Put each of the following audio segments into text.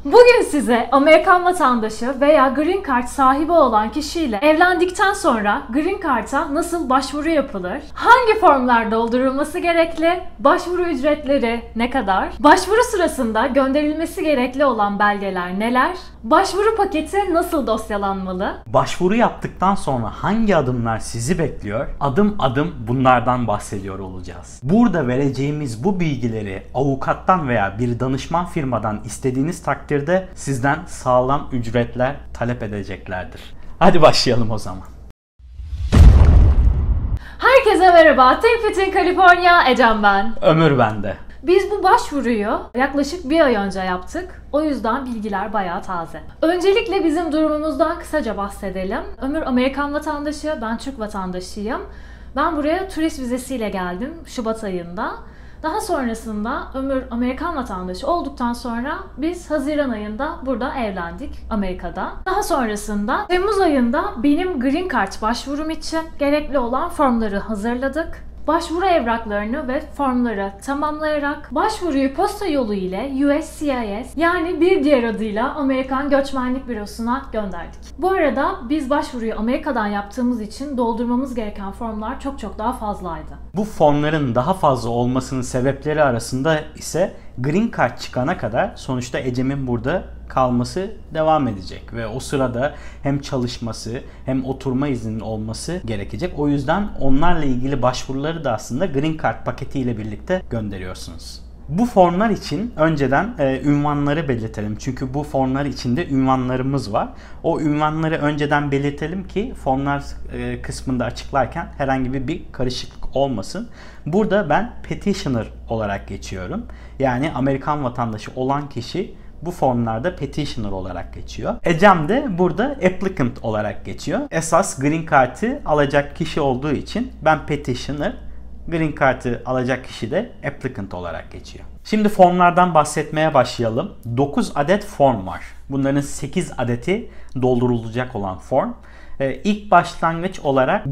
Bugün size Amerikan vatandaşı veya Green Card sahibi olan kişiyle evlendikten sonra Green Card'a nasıl başvuru yapılır, hangi formlar doldurulması gerekli, başvuru ücretleri ne kadar, başvuru sırasında gönderilmesi gerekli olan belgeler neler, başvuru paketi nasıl dosyalanmalı, başvuru yaptıktan sonra hangi adımlar sizi bekliyor, adım adım bunlardan bahsediyor olacağız. Burada vereceğimiz bu bilgileri avukattan veya bir danışman firmadan istediğiniz takdirde sizden sağlam ücretler talep edeceklerdir. Hadi başlayalım o zaman. Herkese merhaba, Think Fit in California, Ecem ben. Ömür bende. Biz bu başvuruyu yaklaşık bir ay önce yaptık. O yüzden bilgiler bayağı taze. Öncelikle bizim durumumuzdan kısaca bahsedelim. Ömür Amerikan vatandaşı, ben Türk vatandaşıyım. Ben buraya turist vizesiyle geldim Şubat ayında. Daha sonrasında Ömür Amerikan vatandaşı olduktan sonra biz Haziran ayında burada evlendik Amerika'da. Daha sonrasında Temmuz ayında benim Green Card başvurum için gerekli olan formları hazırladık. Başvuru evraklarını ve formları tamamlayarak başvuruyu posta yolu ile USCIS yani bir diğer adıyla Amerikan Göçmenlik Bürosu'na gönderdik. Bu arada biz başvuruyu Amerika'dan yaptığımız için doldurmamız gereken formlar çok daha fazlaydı. Bu formların daha fazla olmasının sebepleri arasında ise Green Card çıkana kadar sonuçta Ecem'in burada kalması devam edecek ve o sırada hem çalışması hem oturma izninin olması gerekecek. O yüzden onlarla ilgili başvuruları da aslında Green Card paketiyle birlikte gönderiyorsunuz. Bu formlar için önceden ünvanları belirtelim. Çünkü bu formlar içinde ünvanlarımız var. O ünvanları önceden belirtelim ki formlar kısmında açıklarken herhangi bir karışıklık olmasın. Burada ben petitioner olarak geçiyorum. Yani Amerikan vatandaşı olan kişi bu formlarda petitioner olarak geçiyor. Ecem de burada applicant olarak geçiyor. Esas Green Card'ı alacak kişi olduğu için ben petitioner, Green Card'ı alacak kişi de applicant olarak geçiyor. Şimdi formlardan bahsetmeye başlayalım. 9 adet form var. Bunların 8 adeti doldurulacak olan form. İlk başlangıç olarak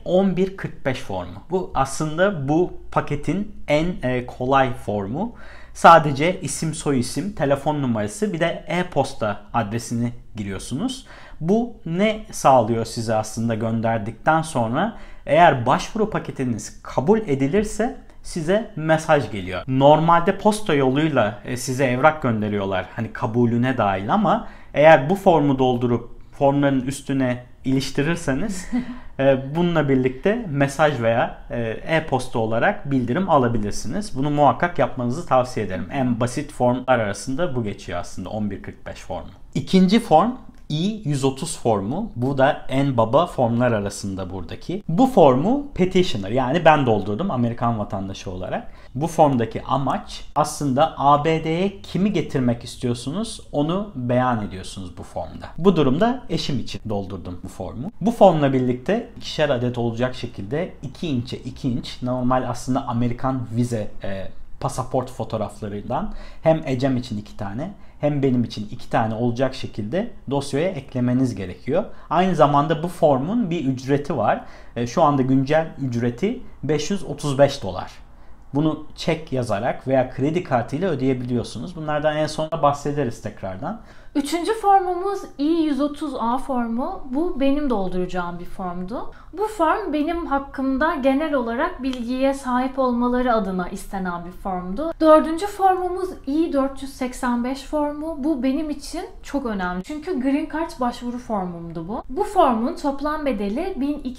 G1145 formu. Bu aslında bu paketin en kolay formu. Sadece isim, soyisim, telefon numarası bir de e-posta adresini giriyorsunuz. Bu ne sağlıyor size aslında gönderdikten sonra? Eğer başvuru paketiniz kabul edilirse size mesaj geliyor. Normalde posta yoluyla size evrak gönderiyorlar hani kabulüne dahil ama eğer bu formu doldurup formların üstüne iliştirirseniz bununla birlikte mesaj veya e-posta olarak bildirim alabilirsiniz. Bunu muhakkak yapmanızı tavsiye ederim. En basit formlar arasında bu geçiyor aslında 1145 formu. İkinci form I-130 formu. Bu da en baba formlar arasında buradaki. Bu formu petitioner yani ben doldurdum Amerikan vatandaşı olarak. Bu formdaki amaç aslında ABD'ye kimi getirmek istiyorsunuz onu beyan ediyorsunuz bu formda. Bu durumda eşim için doldurdum bu formu. Bu formla birlikte ikişer adet olacak şekilde 2 inçe 2 inç normal aslında Amerikan vize pasaport fotoğraflarından hem Ecem için 2 tane hem benim için 2 tane olacak şekilde dosyaya eklemeniz gerekiyor. Aynı zamanda bu formun bir ücreti var. Şu anda güncel ücreti $535. Bunu çek yazarak veya kredi kartıyla ödeyebiliyorsunuz. Bunlardan en sonunda bahsederiz tekrardan. Üçüncü formumuz I-130A formu. Bu benim dolduracağım bir formdu. Bu form benim hakkımda genel olarak bilgiye sahip olmaları adına istenen bir formdu. Dördüncü formumuz I-485 formu. Bu benim için çok önemli. Çünkü Green Card başvuru formumdu bu. Bu formun toplam bedeli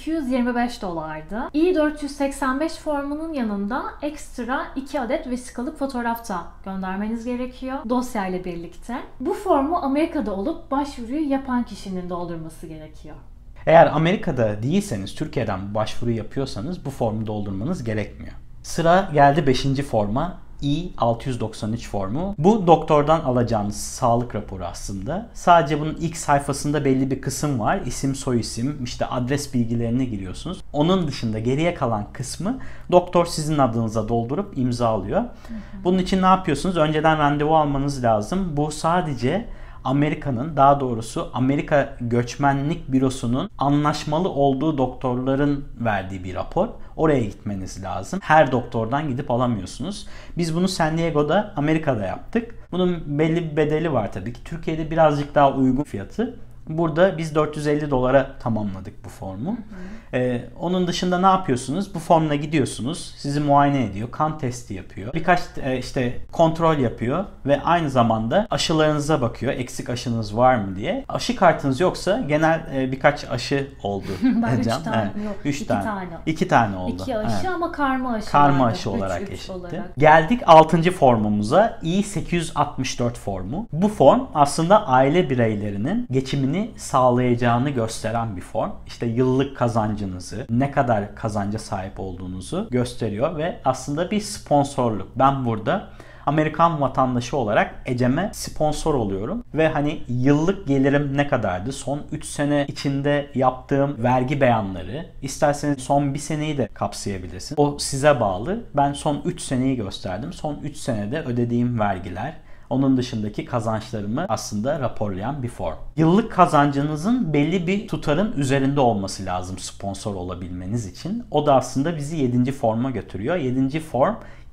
$1225'dı. I-485 formunun yanında ekstra 2 adet vesikalık fotoğraf da göndermeniz gerekiyor dosyayla birlikte. Bu formu Amerika'da olup başvuruyu yapan kişinin doldurması gerekiyor. Eğer Amerika'da değilseniz, Türkiye'den başvuru yapıyorsanız bu formu doldurmanız gerekmiyor. Sıra geldi 5. forma. I-693 formu. Bu doktordan alacağınız sağlık raporu aslında. Sadece bunun ilk sayfasında belli bir kısım var. İsim, soyisim, işte adres bilgilerini giriyorsunuz. Onun dışında geriye kalan kısmı doktor sizin adınıza doldurup imzalıyor. Bunun için ne yapıyorsunuz? Önceden randevu almanız lazım. Bu sadece Amerika'nın, daha doğrusu Amerika Göçmenlik Bürosu'nun anlaşmalı olduğu doktorların verdiği bir rapor. Oraya gitmeniz lazım. Her doktordan gidip alamıyorsunuz. Biz bunu San Diego'da, Amerika'da yaptık. Bunun belli bir bedeli var tabii ki. Türkiye'de birazcık daha uygun fiyatı. Burada biz $450 tamamladık bu formu. Onun dışında ne yapıyorsunuz? Bu formla gidiyorsunuz. Sizi muayene ediyor. Kan testi yapıyor. Birkaç işte kontrol yapıyor. Ve aynı zamanda aşılarınıza bakıyor. Eksik aşınız var mı diye. Aşı kartınız yoksa genel birkaç aşı oldu. Ben 3 tane yok. 3 tane. tane. 2 tane oldu. 2 aşı ama karma aşı. Karma aşı olarak eşitti. Geldik 6. formumuza. I-864 formu. Bu form aslında aile bireylerinin geçimini sağlayacağını gösteren bir form. İşte yıllık kazancınızı, ne kadar kazanca sahip olduğunuzu gösteriyor ve aslında bir sponsorluk. Ben burada Amerikan vatandaşı olarak Ecem'e sponsor oluyorum ve hani yıllık gelirim ne kadardı? Son 3 sene içinde yaptığım vergi beyanları, isterseniz son 1 seneyi de kapsayabilirsiniz. O size bağlı. Ben son 3 seneyi gösterdim. Son 3 senede ödediğim vergiler, onun dışındaki kazançlarımı aslında raporlayan bir form. Yıllık kazancınızın belli bir tutarın üzerinde olması lazım sponsor olabilmeniz için. O da aslında bizi 7. forma götürüyor. 7. form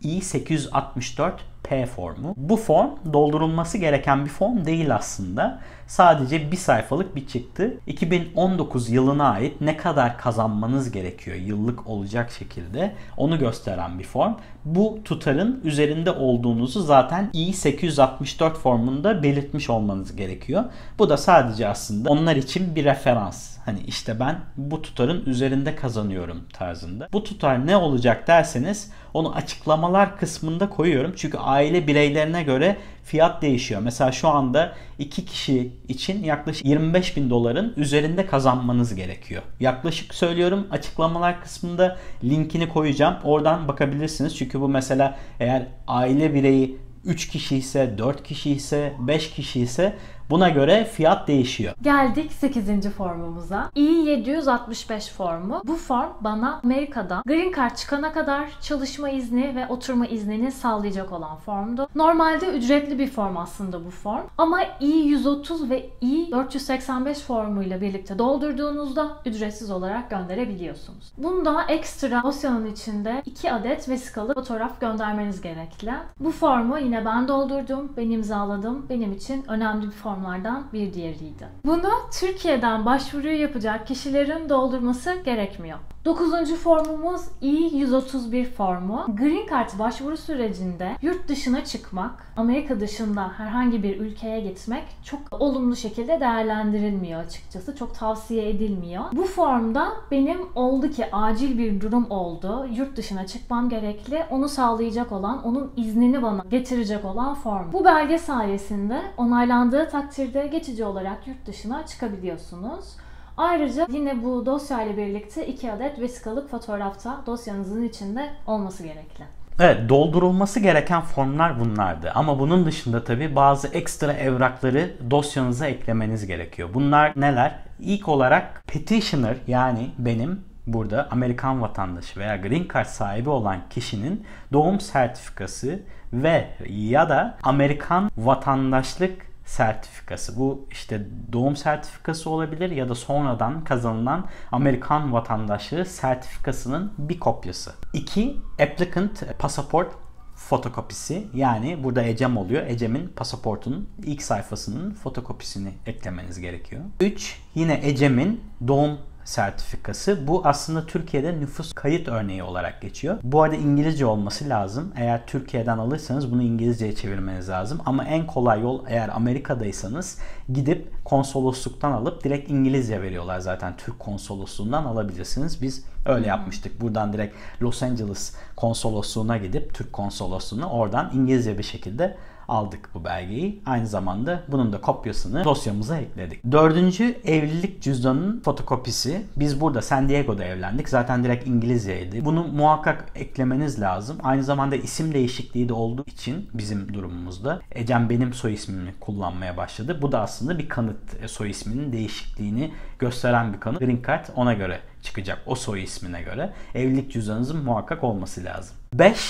I-864P formu. Bu form doldurulması gereken bir form değil aslında. Sadece bir sayfalık bir çıktı. 2019 yılına ait ne kadar kazanmanız gerekiyor yıllık olacak şekilde onu gösteren bir form. Bu tutarın üzerinde olduğunuzu zaten I-864 formunda belirtmiş olmanız gerekiyor. Bu da sadece aslında onlar için bir referans. Hani işte ben bu tutarın üzerinde kazanıyorum tarzında. Bu tutar ne olacak derseniz onu açıklamalar kısmında koyuyorum. Çünkü aile bireylerine göre fiyat değişiyor. Mesela şu anda 2 kişi için yaklaşık $25.000 üzerinde kazanmanız gerekiyor. Yaklaşık söylüyorum, açıklamalar kısmında linkini koyacağım. Oradan bakabilirsiniz. Çünkü bu mesela eğer aile bireyi 3 kişi ise, 4 kişi ise, 5 kişi ise buna göre fiyat değişiyor. Geldik 8. formumuza. I-765 formu. Bu form bana Amerika'da Green Card çıkana kadar çalışma izni ve oturma iznini sağlayacak olan formdu. Normalde ücretli bir form aslında bu form. Ama I-130 ve I-485 formuyla birlikte doldurduğunuzda ücretsiz olarak gönderebiliyorsunuz. Bunda ekstra dosyanın içinde 2 adet vesikalı fotoğraf göndermeniz gerekli. Bu formu yine ben doldurdum, ben imzaladım. Benim için önemli bir form bir diğeriydi. Bunu Türkiye'den başvuruyu yapacak kişilerin doldurması gerekmiyor. 9. formumuz I-131 formu. Green Card başvuru sürecinde yurt dışına çıkmak, Amerika dışında herhangi bir ülkeye gitmek çok olumlu şekilde değerlendirilmiyor açıkçası. Çok tavsiye edilmiyor. Bu formda benim oldu ki acil bir durum oldu. Yurt dışına çıkmam gerekli. Onu sağlayacak olan, onun iznini bana getirecek olan form. Bu belge sayesinde onaylandığı takdirde geçici olarak yurt dışına çıkabiliyorsunuz. Ayrıca yine bu dosyayla birlikte 2 adet vesikalık fotoğrafta dosyanızın içinde olması gerekli. Evet, doldurulması gereken formlar bunlardı. Ama bunun dışında tabii bazı ekstra evrakları dosyanıza eklemeniz gerekiyor. Bunlar neler? İlk olarak petitioner, yani benim burada Amerikan vatandaşı veya Green Card sahibi olan kişinin doğum sertifikası ve ya da Amerikan vatandaşlık sertifikası. Bu işte doğum sertifikası olabilir ya da sonradan kazanılan Amerikan vatandaşlığı sertifikasının bir kopyası. 2. Applicant passport fotokopisi, yani burada Ecem oluyor. Ecem'in pasaportunun ilk sayfasının fotokopisini eklemeniz gerekiyor. 3. Yine Ecem'in doğum sertifikası. Bu aslında Türkiye'de nüfus kayıt örneği olarak geçiyor. Bu arada İngilizce olması lazım. Eğer Türkiye'den alırsanız bunu İngilizceye çevirmeniz lazım. Ama en kolay yol, eğer Amerika'daysanız gidip konsolosluktan alıp direkt İngilizce veriyorlar zaten. Türk konsolosluğundan alabilirsiniz. Biz öyle yapmıştık. Buradan direkt Los Angeles konsolosluğuna gidip Türk konsolosluğuna oradan İngilizce bir şekilde aldık bu belgeyi. Aynı zamanda bunun da kopyasını dosyamıza ekledik. 4. evlilik cüzdanının fotokopisi. Biz burada San Diego'da evlendik. Zaten direkt İngilizceydi. Bunu muhakkak eklemeniz lazım. Aynı zamanda isim değişikliği de olduğu için bizim durumumuzda Ecem benim soy ismimi kullanmaya başladı. Bu da aslında bir kanıt. Soy isminin değişikliğini gösteren bir kanıt. Green Card ona göre çıkacak. O soy ismine göre. Evlilik cüzdanınızın muhakkak olması lazım. 5.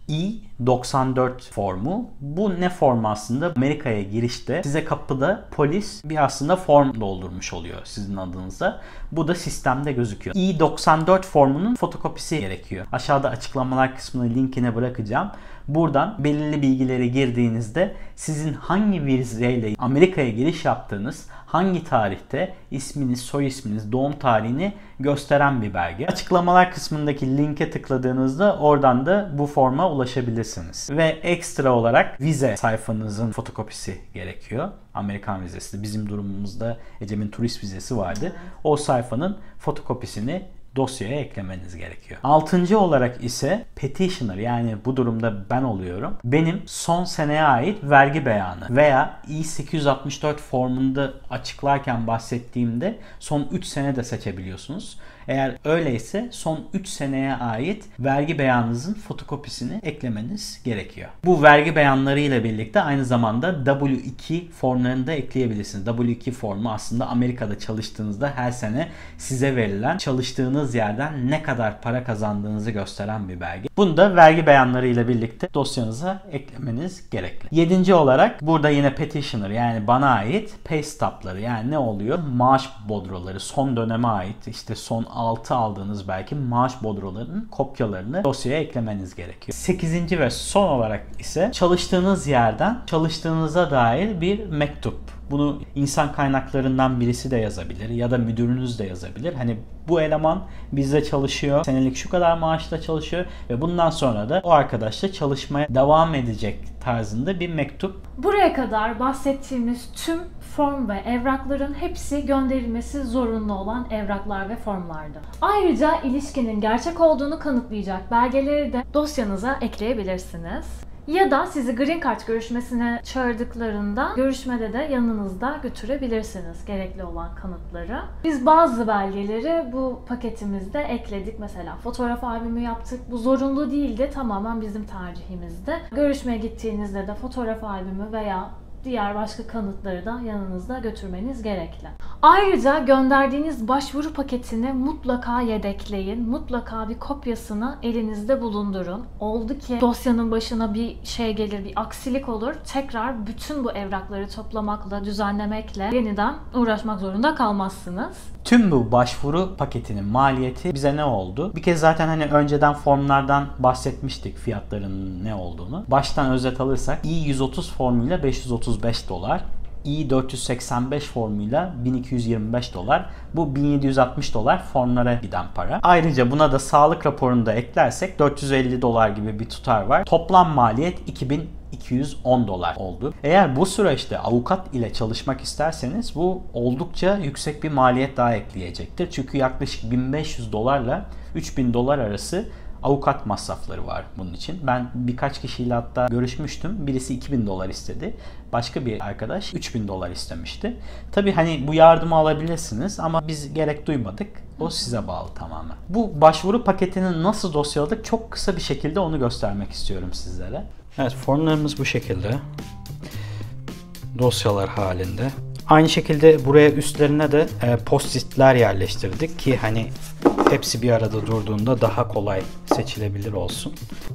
I-94 formu. Bu ne formu aslında? Amerika'ya girişte size kapıda polis bir aslında form doldurmuş oluyor sizin adınıza. Bu da sistemde gözüküyor. I-94 formunun fotokopisi gerekiyor. Aşağıda açıklamalar kısmına linkini bırakacağım. Buradan belirli bilgileri girdiğinizde sizin hangi vizeyle Amerika'ya giriş yaptığınız, hangi tarihte isminiz, soy isminiz, doğum tarihini gösteren bir belge. Açıklamalar kısmındaki linke tıkladığınızda oradan da bu forma ulaşabilirsiniz. Ve ekstra olarak vize sayfanızın fotokopisi gerekiyor. Amerikan vizesi. Bizim durumumuzda Ecem'in turist vizesi vardı. O sayfanın fotokopisini dosyaya eklemeniz gerekiyor. 6. olarak ise petitioner, yani bu durumda ben oluyorum. Benim son seneye ait vergi beyanı veya I-864 formunda açıklarken bahsettiğimde son 3 sene de seçebiliyorsunuz. Eğer öyleyse son 3 seneye ait vergi beyanınızın fotokopisini eklemeniz gerekiyor. Bu vergi beyanları ile birlikte aynı zamanda W2 formlarını da ekleyebilirsiniz. W2 formu aslında Amerika'da çalıştığınızda her sene size verilen, çalıştığınız yerden ne kadar para kazandığınızı gösteren bir belge. Bunu da vergi beyanları ile birlikte dosyanıza eklemeniz gerekli. 7. olarak burada yine petitioner, yani bana ait pay stub'ları, yani ne oluyor? Maaş bodroları, son döneme ait, işte son 6 aldığınız belki maaş bodrolarının kopyalarını dosyaya eklemeniz gerekiyor. 8. ve son olarak ise çalıştığınız yerden çalıştığınıza dair bir mektup. Bunu insan kaynaklarından birisi de yazabilir ya da müdürünüz de yazabilir. Hani bu eleman bizde çalışıyor, senelik şu kadar maaşla çalışıyor ve bundan sonra da o arkadaşla çalışmaya devam edecek tarzında bir mektup. Buraya kadar bahsettiğimiz tüm form ve evrakların hepsi gönderilmesi zorunlu olan evraklar ve formlardı. Ayrıca ilişkinin gerçek olduğunu kanıtlayacak belgeleri de dosyanıza ekleyebilirsiniz. Ya da sizi Green Card görüşmesine çağırdıklarında görüşmede de yanınızda götürebilirsiniz gerekli olan kanıtları. Biz bazı belgeleri bu paketimizde ekledik. Mesela fotoğraf albümü yaptık. Bu zorunlu değildi. Tamamen bizim tercihimizdi. Görüşmeye gittiğinizde de fotoğraf albümü veya diğer başka kanıtları da yanınızda götürmeniz gerekli. Ayrıca gönderdiğiniz başvuru paketini mutlaka yedekleyin. Mutlaka bir kopyasını elinizde bulundurun. Oldu ki dosyanın başına bir şey gelir, bir aksilik olur. Tekrar bütün bu evrakları toplamakla, düzenlemekle yeniden uğraşmak zorunda kalmazsınız. Tüm bu başvuru paketinin maliyeti bize ne oldu? Bir kez zaten hani önceden formlardan bahsetmiştik fiyatlarının ne olduğunu. Baştan özet alırsak I-130 formuyla $535, I-485 formuyla $1225, bu $1760 formlara giden para. Ayrıca buna da sağlık raporunu da eklersek $450 gibi bir tutar var. Toplam maliyet $2210 oldu. Eğer bu süreçte avukat ile çalışmak isterseniz bu oldukça yüksek bir maliyet daha ekleyecektir. Çünkü yaklaşık $1500 ile $3000 arası avukat masrafları var bunun için. Ben birkaç kişiyle hatta görüşmüştüm. Birisi $2000 istedi. Başka bir arkadaş $3000 istemişti. Tabii hani bu yardımı alabilirsiniz ama biz gerek duymadık. O size bağlı tamamen. Bu başvuru paketini nasıl dosyaladık? Çok kısa bir şekilde onu göstermek istiyorum sizlere. Evet, formlarımız bu şekilde. Dosyalar halinde. Aynı şekilde buraya üstlerine de post-it'ler yerleştirdik ki hani hepsi bir arada durduğunda daha kolay seçilebilir olsun.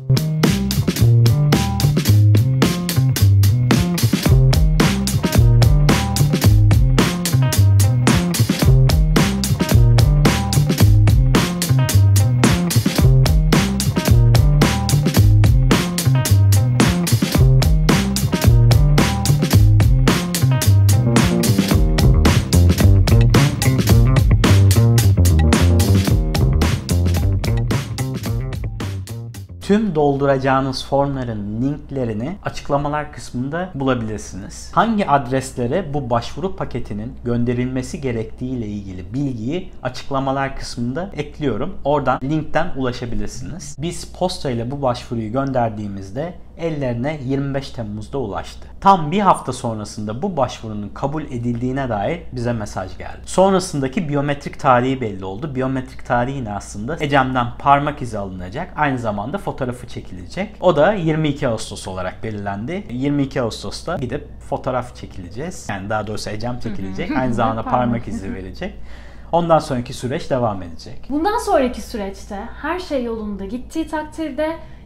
Tüm dolduracağınız formların linklerini açıklamalar kısmında bulabilirsiniz. Hangi adreslere bu başvuru paketinin gönderilmesi gerektiği ile ilgili bilgiyi açıklamalar kısmında ekliyorum. Oradan linkten ulaşabilirsiniz. Biz posta ile bu başvuruyu gönderdiğimizde ellerine 25 Temmuz'da ulaştı. Tam bir hafta sonrasında bu başvurunun kabul edildiğine dair bize mesaj geldi. Sonrasındaki biyometrik tarihi belli oldu. Biyometrik tarihi ne aslında? Ecem'den parmak izi alınacak. Aynı zamanda fotoğrafı çekilecek. O da 22 Ağustos olarak belirlendi. 22 Ağustos'ta gidip fotoğraf çekileceğiz. Yani daha doğrusu Ecem çekilecek. Aynı zamanda parmak izi verecek. Ondan sonraki süreç devam edecek. Bundan sonraki süreçte her şey yolunda gittiği takdirde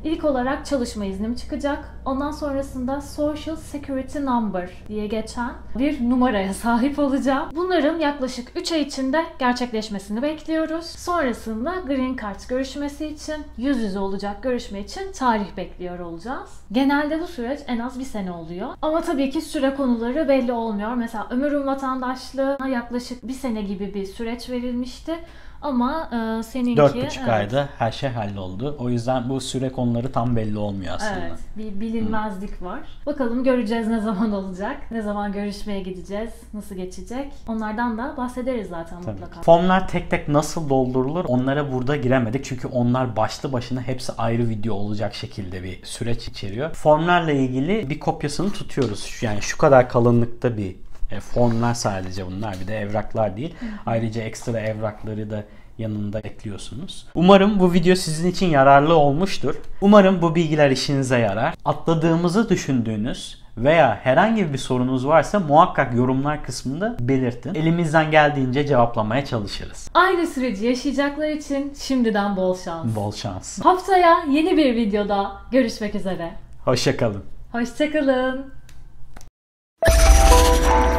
İlk olarak çalışma iznim çıkacak. Ondan sonrasında Social Security Number diye geçen bir numaraya sahip olacağım. Bunların yaklaşık 3 ay içinde gerçekleşmesini bekliyoruz. Sonrasında Green Card görüşmesi için, yüz yüze olacak görüşme için tarih bekliyor olacağız. Genelde bu süreç en az bir sene oluyor. Ama tabii ki süre konuları belli olmuyor. Mesela ömürün vatandaşlığına yaklaşık bir sene gibi bir süreç verilmişti. Ama seninki... 4,5 ayda her şey halloldu. O yüzden bu süre konuları tam belli olmuyor aslında. Evet, bir bilinmezlik var. Bakalım göreceğiz ne zaman olacak, ne zaman görüşmeye gideceğiz, nasıl geçecek. Onlardan da bahsederiz zaten mutlaka. Formlar tek tek nasıl doldurulur onlara burada giremedik. Çünkü onlar başlı başına hepsi ayrı video olacak şekilde bir süreç içeriyor. Formlarla ilgili bir kopyasını tutuyoruz. Yani şu kadar kalınlıkta bir formlar sadece bunlar, bir de evraklar değil. Ayrıca ekstra evrakları da yanında ekliyorsunuz. Umarım bu video sizin için yararlı olmuştur. Umarım bu bilgiler işinize yarar. Atladığımızı düşündüğünüz veya herhangi bir sorunuz varsa muhakkak yorumlar kısmında belirtin. Elimizden geldiğince cevaplamaya çalışırız. Aynı süreci yaşayacaklar için şimdiden bol şans. Bol şans. Haftaya yeni bir videoda görüşmek üzere. Hoşça kalın. Hoşça kalın.